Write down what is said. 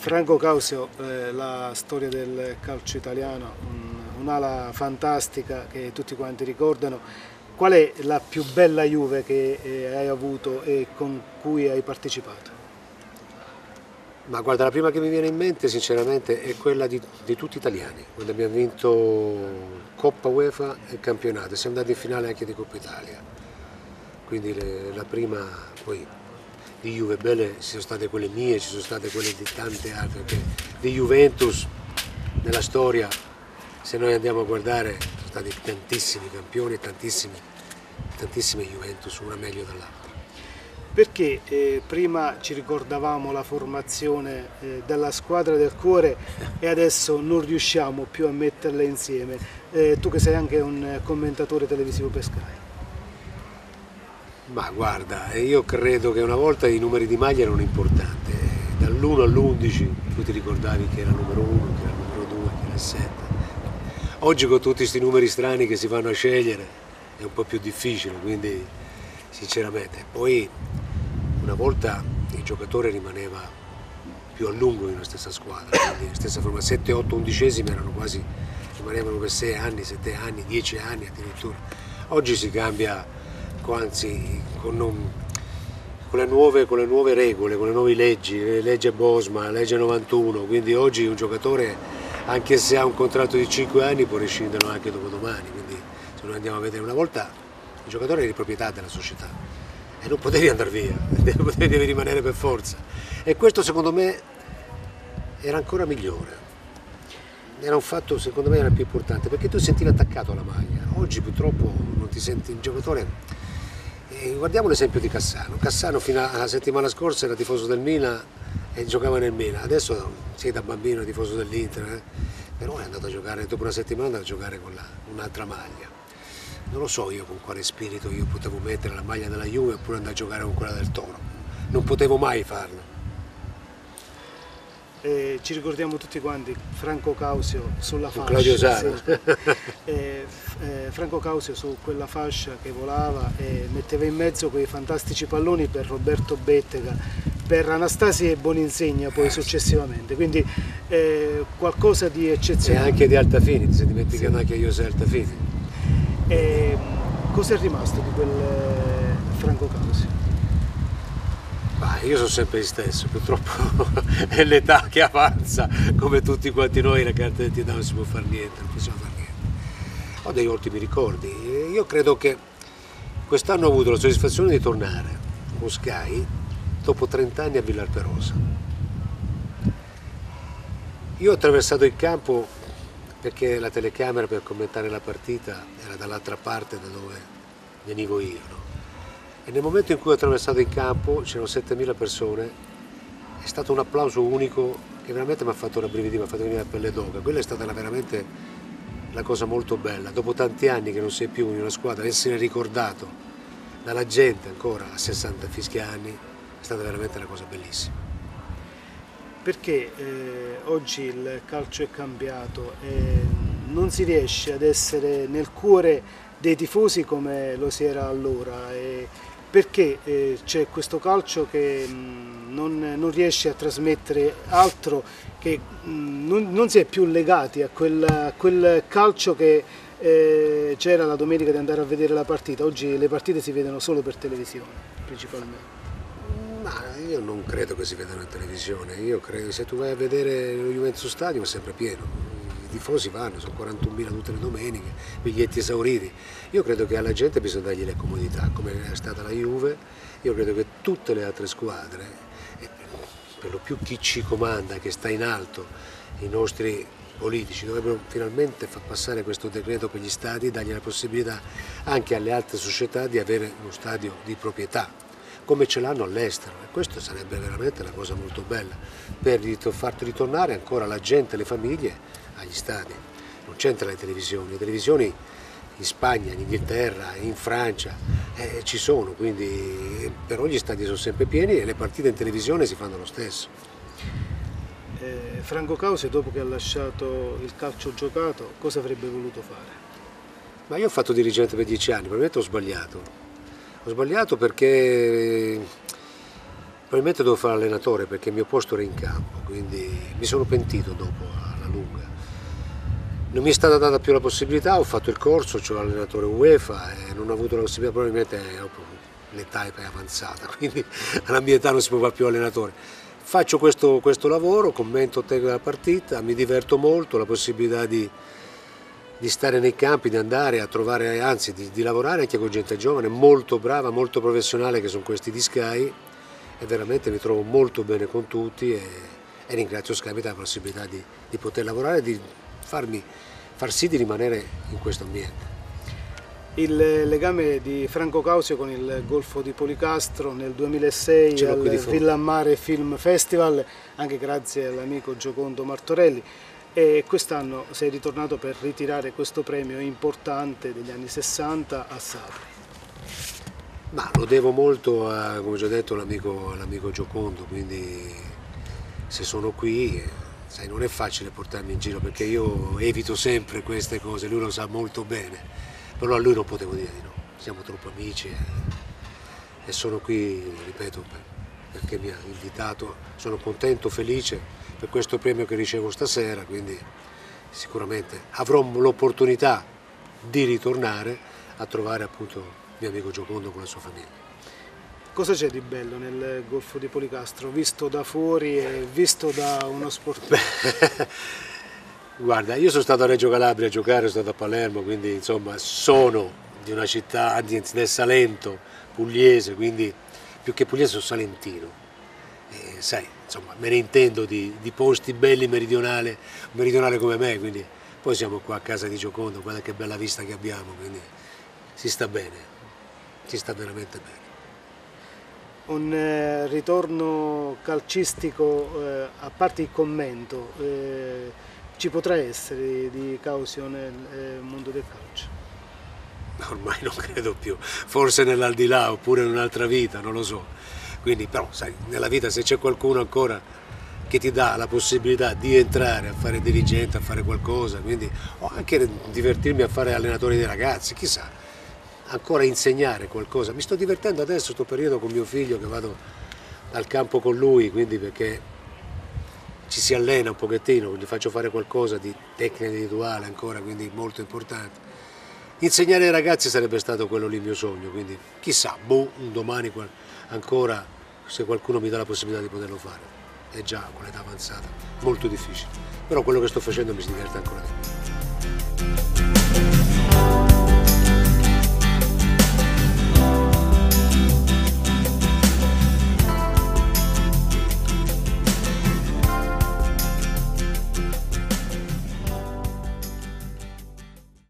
Franco Causio, la storia del calcio italiano, un'ala fantastica che tutti quanti ricordano. Qual è la più bella Juve che hai avuto e con cui hai partecipato? Ma guarda, la prima che mi viene in mente sinceramente è quella di tutti italiani, quando abbiamo vinto Coppa UEFA e campionato, siamo andati in finale anche di Coppa Italia. Quindi la prima, poi di Juve belle ci sono state quelle mie, ci sono state quelle di tante altre, perché di Juventus nella storia, se noi andiamo a guardare, sono stati tantissimi campioni e tantissime Juventus, una meglio dell'altra. Perché prima ci ricordavamo la formazione della squadra del cuore e adesso non riusciamo più a metterle insieme? Tu che sei anche un commentatore televisivo per Sky. Ma guarda, io credo che una volta i numeri di maglia erano importanti, dall'1 all'11 tu ti ricordavi che era il numero 1, che era il numero 2, che era il 7. Oggi con tutti questi numeri strani che si vanno a scegliere è un po' più difficile, quindi sinceramente. Poi una volta il giocatore rimaneva più a lungo in una stessa squadra, quindi la stessa forma, 7, 8, undicesimi erano quasi, rimanevano per 6 anni, 7 anni, 10 anni addirittura. Oggi si cambia, anzi con le nuove regole, con le nuove leggi, legge Bosma, legge 91, quindi oggi un giocatore, anche se ha un contratto di 5 anni, può rescinderlo anche dopodomani, quindi se noi andiamo a vedere una volta il giocatore era di proprietà della società e non potevi andare via, devi rimanere per forza, e questo secondo me era ancora migliore, era un fatto secondo me era più importante, perché tu sentivi attaccato alla maglia. Oggi purtroppo non ti senti un giocatore. Guardiamo l'esempio di Cassano. Cassano fino alla settimana scorsa era tifoso del Milan e giocava nel Milan, adesso sei da bambino tifoso dell'Inter, però è andato a giocare, dopo una settimana è andato a giocare con un'altra maglia. Non lo so io con quale spirito io potevo mettere la maglia della Juve oppure andare a giocare con quella del Toro, non potevo mai farlo. Ci ricordiamo tutti quanti Franco Causio sulla fascia, Claudio Sala. Franco Causio su quella fascia che volava e metteva in mezzo quei fantastici palloni per Roberto Bettega, per Anastasi e Boninsegna poi successivamente, quindi qualcosa di eccezionale. E anche di Altafini, ti sei dimenticato anche José Altafini. Cosa è rimasto di quel Franco Causio? Io sono sempre il stesso, purtroppo è l'età che avanza, come tutti quanti noi, la carta d'identità non si può fare niente, non possiamo fare niente. Ho degli ottimi ricordi, io credo che quest'anno ho avuto la soddisfazione di tornare con Sky dopo 30 anni a Villarperosa. Io ho attraversato il campo perché la telecamera per commentare la partita era dall'altra parte da dove venivo io, no? E nel momento in cui ho attraversato il campo, c'erano 7.000 persone, è stato un applauso unico che veramente mi ha fatto rabbrividire, mi ha fatto venire la pelle d'oca. Quella è stata veramente la cosa molto bella. Dopo tanti anni che non sei più in una squadra, essere ricordato dalla gente ancora a 60 fischia anni, è stata veramente una cosa bellissima. Perché oggi il calcio è cambiato e non si riesce ad essere nel cuore dei tifosi come lo si era allora? Perché c'è questo calcio che non riesce a trasmettere altro, che non si è più legati a quel calcio che c'era la domenica di andare a vedere la partita? Oggi le partite si vedono solo per televisione, principalmente. Ma io non credo che si vedano in televisione, io credo che se tu vai a vedere lo Juventus Stadium è sempre pieno. I tifosi vanno, sono 41.000 tutte le domeniche, biglietti esauriti. Io credo che alla gente bisogna dargli le comodità, come è stata la Juve. Io credo che tutte le altre squadre, e per lo più chi ci comanda, che sta in alto, i nostri politici, dovrebbero finalmente far passare questo decreto per gli stadi e dargli la possibilità anche alle altre società di avere uno stadio di proprietà, come ce l'hanno all'estero, e questo sarebbe veramente una cosa molto bella per farti ritornare ancora la gente, le famiglie agli stadi. Non c'entra le televisioni in Spagna, in Inghilterra, in Francia ci sono, quindi però gli stadi sono sempre pieni e le partite in televisione si fanno lo stesso. Franco Causio, dopo che ha lasciato il calcio giocato, cosa avrebbe voluto fare? Ma io ho fatto dirigente per 10 anni, probabilmente ho sbagliato perché Probabilmente devo fare allenatore perché il mio posto era in campo, quindi mi sono pentito dopo alla lunga. Non mi è stata data più la possibilità, ho fatto il corso, c'ho l'allenatore UEFA e non ho avuto la possibilità, probabilmente l'età è avanzata, quindi alla mia età non si può fare più allenatore. Faccio questo lavoro, commento tecnico della partita, mi diverto molto, la possibilità di stare nei campi, di andare a trovare, anzi di lavorare anche con gente giovane, molto brava, molto professionale, che sono questi di Sky, e veramente mi trovo molto bene con tutti e ringrazio Sky per la possibilità di poter lavorare e di far sì di rimanere in questo ambiente. Il legame di Franco Causio con il Golfo di Policastro nel 2006 al Villammare Film Festival, anche grazie all'amico Giocondo Martorelli, e quest'anno sei ritornato per ritirare questo premio importante degli anni 60 a Sapri. Ma lo devo molto, come già detto, all'amico Giocondo, quindi se sono qui, sai, non è facile portarmi in giro perché io evito sempre queste cose, lui lo sa molto bene, però a lui non potevo dire di no, siamo troppo amici e sono qui, ripeto, perché mi ha invitato, sono contento, felice per questo premio che ricevo stasera, quindi sicuramente avrò l'opportunità di ritornare a trovare appunto mio amico Giocondo con la sua famiglia. Cosa c'è di bello nel Golfo di Policastro, visto da fuori e visto da uno sportivo? Guarda, io sono stato a Reggio Calabria a giocare, sono stato a Palermo, quindi insomma sono di una città, del Salento, pugliese, quindi più che pugliese sono salentino. E, sai, insomma, me ne intendo di posti belli meridionale come me, quindi poi siamo qua a casa di Giocondo, guarda che bella vista che abbiamo, quindi si sta bene, si sta veramente bene. Un ritorno calcistico, a parte il commento, ci potrà essere di Causio nel mondo del calcio? Ormai non credo più, forse nell'aldilà oppure in un'altra vita, non lo so. Quindi però sai, nella vita se c'è qualcuno ancora che ti dà la possibilità di entrare a fare dirigente, a fare qualcosa, quindi o anche divertirmi a fare allenatore dei ragazzi, chissà. Ancora insegnare qualcosa, mi sto divertendo adesso, sto periodo con mio figlio che vado al campo con lui, quindi perché ci si allena un pochettino, gli faccio fare qualcosa di tecnica individuale ancora, quindi molto importante. Insegnare ai ragazzi sarebbe stato quello lì il mio sogno, quindi chissà, un domani ancora se qualcuno mi dà la possibilità di poterlo fare, è già con l'età avanzata, molto difficile, però quello che sto facendo mi si diverte ancora di più.